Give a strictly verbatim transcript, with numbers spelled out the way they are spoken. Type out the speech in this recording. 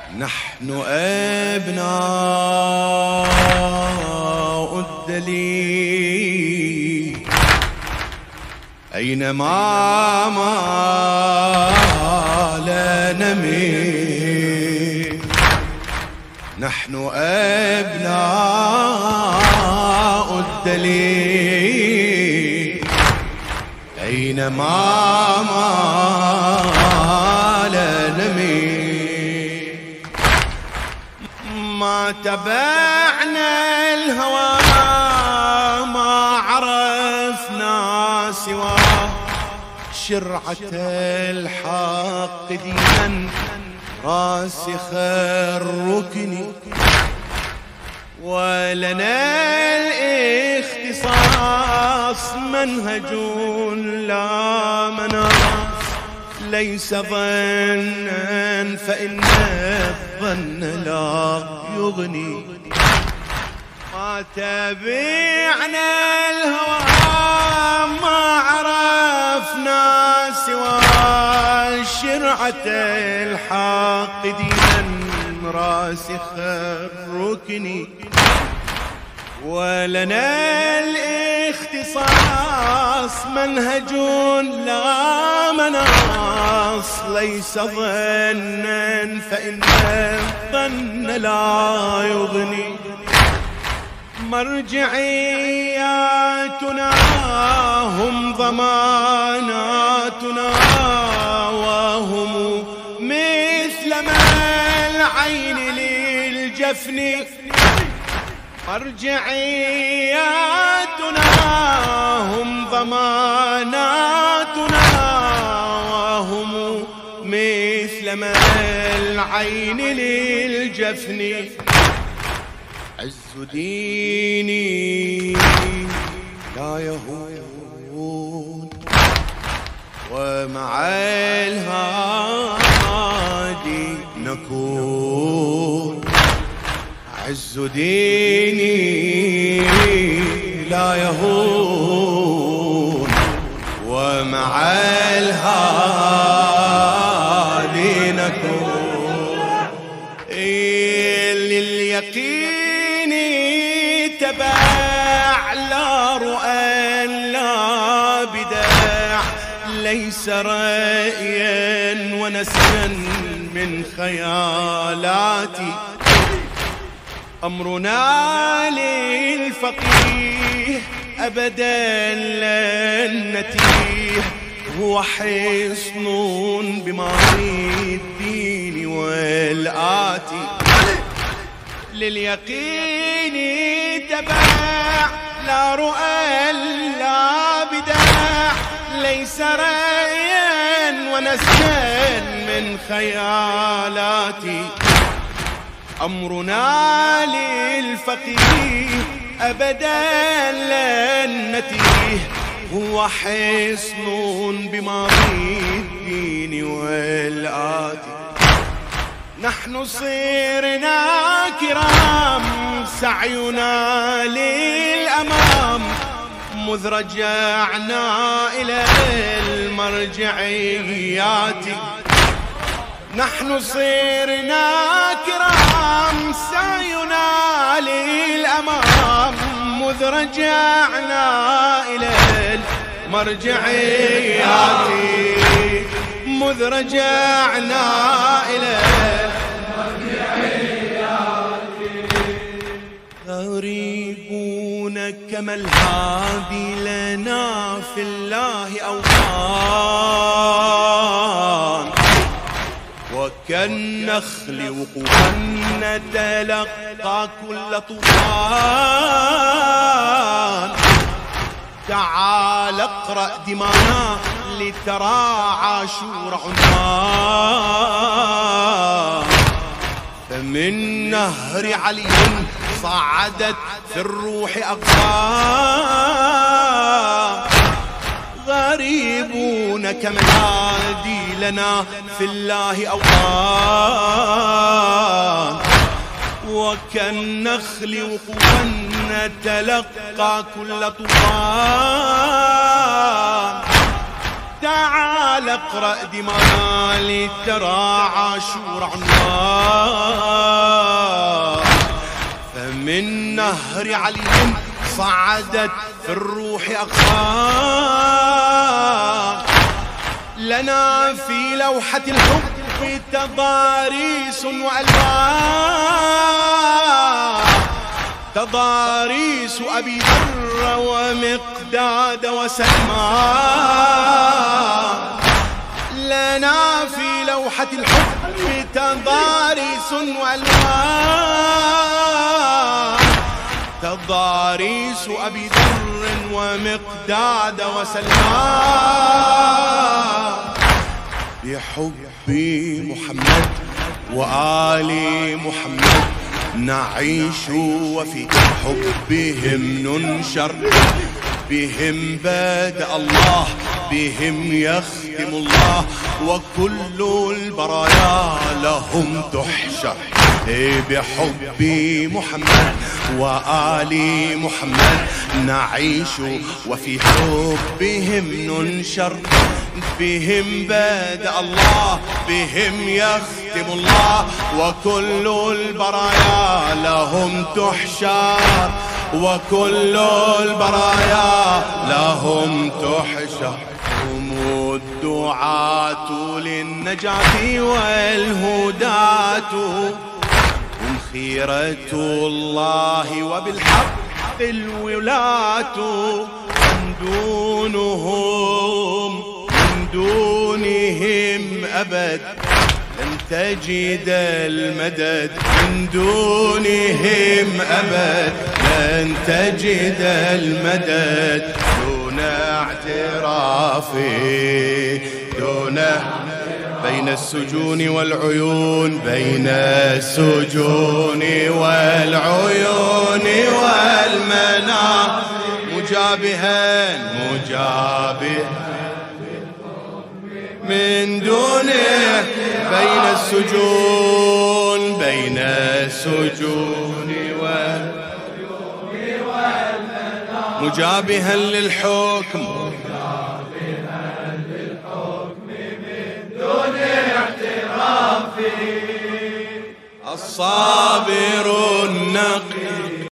نحن أبناء الدليل أينما مال نميل. نحن أبناء الدليل أينما مال نميل. ما تبعنا الهوى ما عرفنا سواه، شرعة الحق دينا راسخ الركن، ولنا الاختصاص منهج لا مناص، ليس ظنا فإن الظن لا يغني. ما تبعنا الهوى ما عرفنا سوى شرعة الحق دينا راسخ الركن، ولنا الاختصاص منهج لا مناص، ليس ظنا فإن الظن لا يغني. مرجعياتنا هم ضماناتنا، وهم مثل ما العين للجفن. مرجعياتنا هم ضماناتنا، وهم مثل ما العين للجفن. عز ديني لا يهون، ومع الهادي نكون. عز ديني لا يهون، ومع الهادي نكون. لليقين تبع لا رؤى لا بداع، ليس رأيا ونسيا من خيالاتي. أمرنا للفقيه أبدا لن نتيه، هو حصن بماضي الدين والآتي. لليقين تبع لا رؤى لا بداع، ليس رأيا ونسيا من خيالاتي. أمرنا للفقيه أبدا لن نتيه، هو حصن بماضي الدين والآتي. نحن صرنا كرام سعينا للأمام، مذ رجعنا إلى المرجعيات. نحن صرنا كرام سعينا للأمام، مذ رجعنا إلى المرجعيات. مذ رجعنا إلى المرجعيات. غريبون كما الهادي لنا في الله أوطان، وكالنخل وقوفا نتلقى كل طوفان. تعال اقرأ دمانا لترى عاشور عنوان، فمن نهر علي صعدت في الروح أقفال. غريبون كما الهادي لنا في الله أوطان، وكالنخل وقوفا نتلقى كل طوفان. تعال اقرأ دمالي ترى عاشور عنوان. فمن نهر علي صعدت في الروح أقطار، لنا في لوحة الحب تضاريس وألوان، تضاريس أبي ذر ومقداد وسلمان. لنا في لوحة الحب تضاريس وألوان، تضاريس أبي ذر ومقداد وسلمان. بحب محمد وآل محمد نعيش، وفي حبهم ننشر، بهم بدأ الله بهم يختم الله، وكل البرايا لهم تحشر. بحب محمد وآل محمد نعيش، وفي حبهم ننشر، بهم بدأ الله بهم يختم الله، وكل البرايا لهم تحشر، وكل البرايا لهم تحشر. هم الدعاة للنجاة والهداة، هم خيرة الله وبالحق الولاة. من دونهم من دونهم أبد لن تجد المدد، من دونهم أبد لن تجد المدد. دون اعتراف دون بين السجون والعيون، بين السجون والعيون والمنام، مجابها مجابها من دونه، بين السجون بين السجون والعيون والمنام، مجابها للحكم الصابر